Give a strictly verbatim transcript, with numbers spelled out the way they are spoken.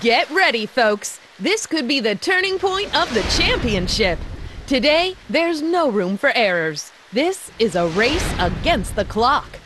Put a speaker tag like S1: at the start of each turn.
S1: Get ready, folks. This could be the turning point of the championship. Today, there's no room for errors. This is a race against the clock.